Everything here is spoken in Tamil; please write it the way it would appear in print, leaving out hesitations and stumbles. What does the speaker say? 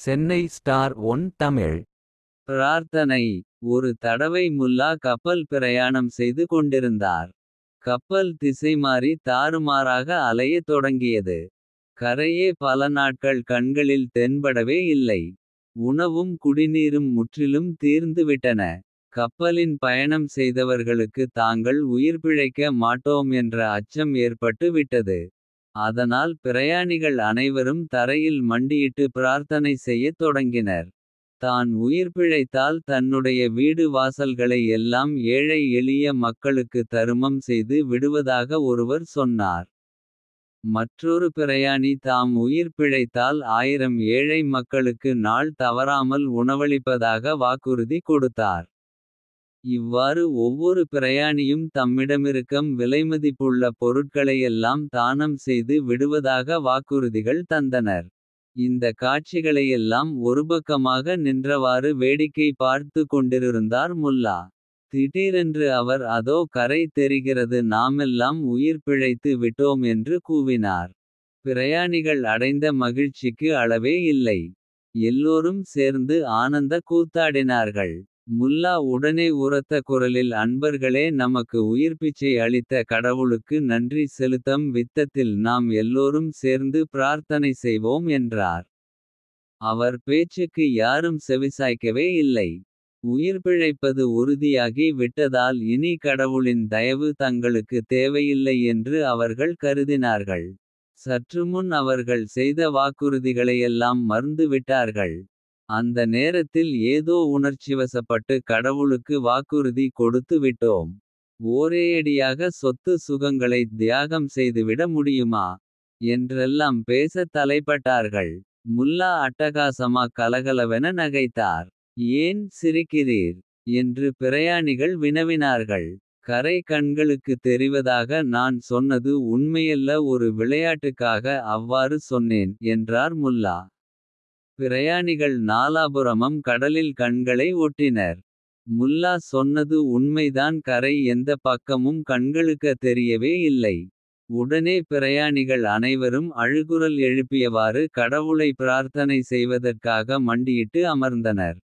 Chennai star one Tamil. பிரார்த்தனை. ஒரு தடவை முல்லா கப்பல் பிரயாணம் செய்து கொண்டிருந்தார். கப்பல் திசைமாறி தாறுமாறாக அலையத் தொடங்கியது. கரையே பல நாட்கள் கண்களில் தென்படவே இல்லை. உணவும் குடிநீரும் முற்றிலும் தீர்ந்துவிட்டன. கப்பலின் பயணம் செய்தவர்களுக்கு தாங்கள் உயிர் பிழைக்க மாட்டோம் என்ற அச்சம் ஏற்பட்டு விட்டது. அதனால் பிரயாணிகள் அனைவரும் தரையில் மண்டியிட்டு பிரார்த்தனை செய்யத் தொடங்கினர். தான் உயிர் பிழைத்தால் தன்னுடைய வீடு வாசல்களை எல்லாம் ஏழை எளிய மக்களுக்கு தருமம் செய்து விடுவதாக ஒருவர் சொன்னார். மற்றொரு பிரயாணி தாம் உயிர் பிழைத்தால் 1000 ஏழை மக்களுக்கு நாள் தவறாமல் உணவளிப்பதாக வாக்குறுதி கொடுத்தார். இவ்வாறு ஒவ்வொரு பிரயாணியும் தம்மிடமிருக்கும் விலைமதிப்புள்ள பொருட்களையெல்லாம் தானம் செய்து விடுவதாக வாக்குறுதிகள் தந்தனர். இந்த காட்சிகளையெல்லாம் ஒருபக்கமாக நின்றவாறு வேடிக்கை பார்த்து கொண்டிருந்தார் முல்லா. திடீரென்று அவர் அதோ கரை தெரிகிறது, நாமெல்லாம் உயிர் பிழைத்து விட்டோம் என்று கூவினார். பிரயாணிகள் அடைந்த மகிழ்ச்சிக்கு அளவே இல்லை. எல்லோரும் சேர்ந்து ஆனந்த கூத்தாடினார்கள். முல்லா உடனே உரத்த குரலில், அன்பர்களே, நமக்கு உயிர்ப்பிச்சை அளித்த கடவுளுக்கு நன்றி செலுத்தும் வித்தத்தில் நாம் எல்லோரும் சேர்ந்து பிரார்த்தனை செய்வோம் என்றார். அவர் பேச்சுக்கு யாரும் செவிசாய்க்கவே இல்லை. உயிர் பிழைப்பது உறுதியாகி விட்டதால் இனி கடவுளின் தயவு தங்களுக்கு தேவையில்லை என்று அவர்கள் கருதினார்கள். சற்றுமுன் அவர்கள் செய்த வாக்குறுதிகளையெல்லாம் மறந்துவிட்டார்கள். அந்த நேரத்தில் ஏதோ உணர்ச்சிவசப்பட்டு கடவுளுக்கு வாக்குறுதி கொடுத்து விட்டோம். ஒரேயடியாக சொத்து சுகங்களை தியாகம் செய்துவிட முடியுமா என்றெல்லாம் பேசத் தலைப்பட்டார்கள். முல்லா அட்டகாசமா கலகலவென நகைத்தார். ஏன் சிரிக்கிறீர் என்று பிரயாணிகள் வினவினார்கள். கரை கண்களுக்கு தெரிவதாக நான் சொன்னது உண்மையல்ல, ஒரு விளையாட்டுக்காக அவ்வாறு சொன்னேன் என்றார் முல்லா. பிரயாணிகள் நாலாபுறமும் கடலில் கண்களை ஒட்டினர். முல்லா சொன்னது உண்மைதான், கரை எந்த பக்கமும் கண்களுக்கு தெரியவே இல்லை. உடனே பிரயாணிகள் அனைவரும் அழுகுரல் எழுப்பியவாறு கடவுளை பிரார்த்தனை செய்வதற்காக மண்டியிட்டு அமர்ந்தனர்.